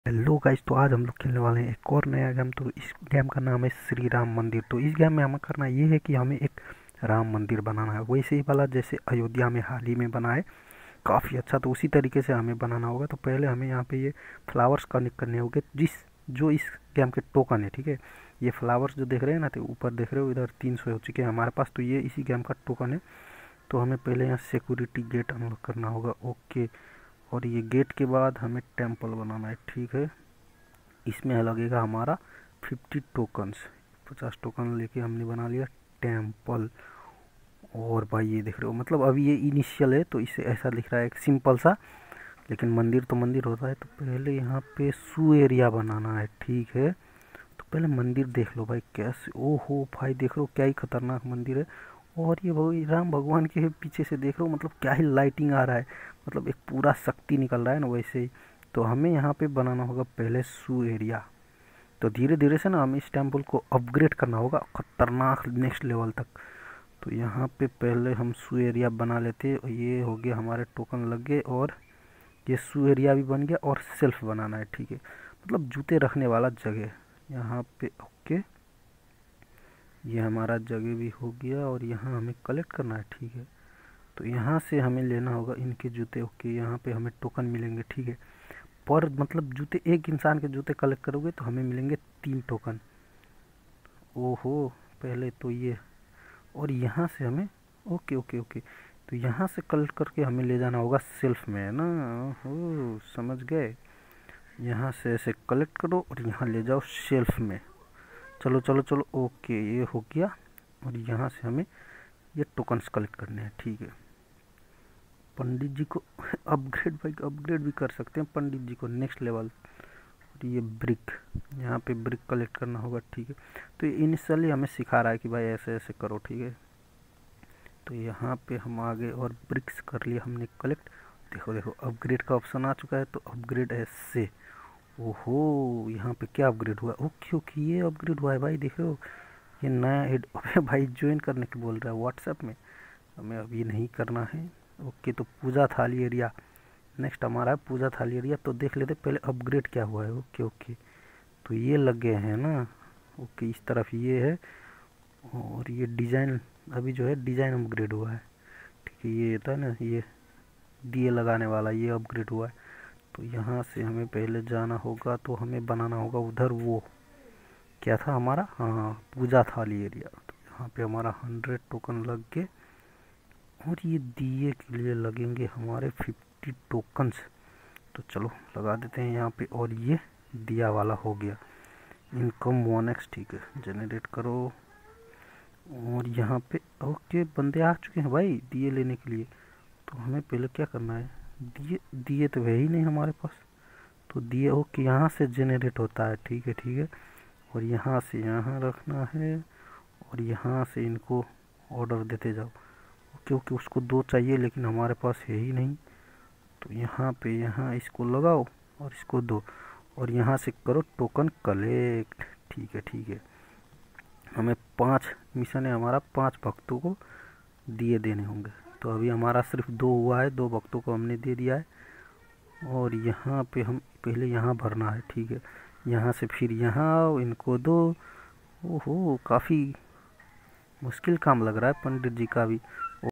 Hello guys, तो आज हम लोग खेलने वाले हैं एक और नया गेम। तो इस गेम का नाम है श्री राम मंदिर। तो इस गेम में हमें करना ये है कि हमें एक राम मंदिर बनाना है, वैसे ही वाला जैसे अयोध्या में हाल ही में बना है, काफ़ी अच्छा। तो उसी तरीके से हमें बनाना होगा। तो पहले हमें यहाँ पे ये फ्लावर्स कनेक्ट करने होंगे, जो इस गेम के टोकन है, ठीक है। ये फ्लावर्स जो देख रहे हैं ना, तो ऊपर देख रहे हो, इधर 300 हो चुके हैं हमारे पास। तो ये इसी गेम का टोकन है। तो हमें पहले यहाँ सिक्योरिटी गेट अनलॉक करना होगा, ओके। और ये गेट के बाद हमें टेम्पल बनाना है, ठीक है। इसमें लगेगा हमारा 50 टोकन्स, 50 टोकन लेके हमने बना लिया टेम्पल। और भाई ये देख रहे हो, मतलब अभी ये इनिशियल है तो इसे ऐसा दिख रहा है एक सिंपल सा, लेकिन मंदिर तो मंदिर होता है। तो पहले यहाँ पे सू एरिया बनाना है, ठीक है। तो पहले मंदिर देख लो भाई कैसे, ओहो भाई देख लो क्या ही खतरनाक मंदिर है। और ये राम भगवान के पीछे से देख रहे हो, मतलब क्या ही लाइटिंग आ रहा है, मतलब एक पूरा शक्ति निकल रहा है ना वैसे ही। तो हमें यहाँ पे बनाना होगा पहले सू एरिया। तो धीरे धीरे से ना हमें इस टेम्पल को अपग्रेड करना होगा खतरनाक नेक्स्ट लेवल तक। तो यहाँ पे पहले हम सू एरिया बना लेते, ये हो गया हमारे टोकन लग गए, और ये सू एरिया भी बन गया। और सेल्फ बनाना है, ठीक है, मतलब जूते रखने वाला जगह यहाँ पे, ओके। ये हमारा जगह भी हो गया, और यहाँ हमें कलेक्ट करना है, ठीक है। तो यहाँ से हमें लेना होगा इनके जूते, ओके। यहाँ पे हमें टोकन मिलेंगे, ठीक है। पर मतलब जूते, एक इंसान के जूते कलेक्ट करोगे तो हमें मिलेंगे 3 टोकन। ओहो, पहले तो ये, और यहाँ से हमें, ओके ओके ओके, तो यहाँ से कलेक्ट करके हमें ले जाना होगा सेल्फ में, है ना। ओहो, समझ गए। यहाँ से ऐसे कलेक्ट करो और यहाँ ले जाओ शेल्फ में। चलो चलो चलो, ओके, ये हो गया। और यहाँ से हमें ये टोकन्स कलेक्ट करने हैं, ठीक है। पंडित जी को अपग्रेड, भाई अपग्रेड भी कर सकते हैं पंडित जी को नेक्स्ट लेवल। और ये ब्रिक, यहाँ पे ब्रिक कलेक्ट करना होगा, ठीक है। तो ये इनिशियली हमें सिखा रहा है कि भाई ऐसे ऐसे करो, ठीक है। तो यहाँ पे हम आगे और ब्रिक्स कर लिया हमने कलेक्ट। देखो देखो, अपग्रेड का ऑप्शन आ चुका है, तो अपग्रेड ऐसे। ओहो, यहाँ पे क्या अपग्रेड हुआ, ओके ओके, ये अपग्रेड हुआ है भाई, देख रहे हो। ये नया एड अबे भाई ज्वाइन करने के बोल रहा है व्हाट्सएप में, हमें अभी नहीं करना है, ओके। तो पूजा थाली एरिया नेक्स्ट हमारा है, पूजा थाली एरिया। तो देख लेते पहले अपग्रेड क्या हुआ है, ओके ओके। तो ये लग गए हैं ना, ओके, इस तरफ ये है। और ये डिज़ाइन अभी जो है डिज़ाइन अपग्रेड हुआ है, ठीक है। ये था ना, ये दिए लगाने वाला, ये अपग्रेड हुआ है। तो यहाँ से हमें पहले जाना होगा, तो हमें बनाना होगा उधर, वो क्या था हमारा, हाँ, पूजा थाली एरिया। तो यहाँ पे हमारा 100 टोकन लग गए। और ये दिए के लिए लगेंगे हमारे 50 टोकन्स। तो चलो लगा देते हैं यहाँ पे। और ये दिया वाला हो गया, इनकम 1x, ठीक है, जनरेट करो। और यहाँ पे ओके, बंदे आ चुके हैं भाई दिए लेने के लिए। तो हमें पहले क्या करना है, दिए दिए तो है ही नहीं हमारे पास। तो दिए ओके, यहाँ से जनरेट होता है, ठीक है ठीक है। और यहाँ से यहाँ रखना है, और यहाँ से इनको ऑर्डर देते जाओ, क्योंकि उसको 2 चाहिए लेकिन हमारे पास है ही नहीं। तो यहाँ पे यहाँ इसको लगाओ और इसको दो, और यहाँ से करो टोकन कलेक्ट, ठीक है ठीक है। हमें 5 मिशन है हमारा, 5 भक्तों को दिए देने होंगे। तो अभी हमारा सिर्फ 2 हुआ है, 2 भक्तों को हमने दे दिया है। और यहाँ पे हम पहले यहाँ भरना है, ठीक है। यहाँ से फिर यहाँ आओ, इनको दो। ओहो, काफ़ी मुश्किल काम लग रहा है पंडित जी का भी।